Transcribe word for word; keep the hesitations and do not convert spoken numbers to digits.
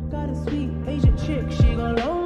Got a sweet Asian chick, she gon' loan